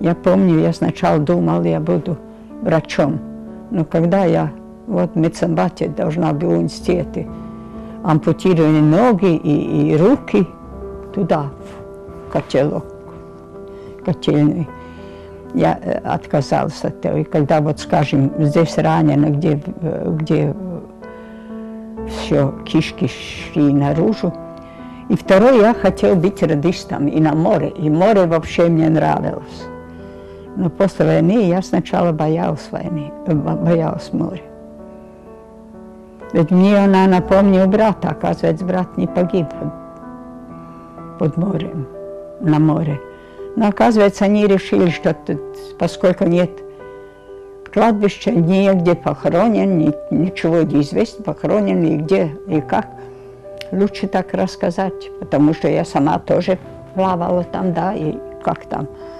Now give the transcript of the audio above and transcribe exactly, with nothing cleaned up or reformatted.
Я помню, я сначала думал, я буду врачом. Но когда я вот в медсанбате должна была в университете, ампутировали ноги и, и руки туда, в котелок, котельный. Я отказалась от этого. И когда, вот, скажем, здесь ранено, где, где все кишки шли наружу. И второе, я хотел быть радистом и на море. И море вообще мне нравилось. Но после войны я сначала боялась войны, боялась моря. Ведь мне она напомнила брата, оказывается, брат не погиб под морем, на море. Но оказывается, они решили, что поскольку нет кладбища, негде похоронен, ни, ничего не известно, похоронен и где, и как, лучше так рассказать, потому что я сама тоже плавала там, да, и как там.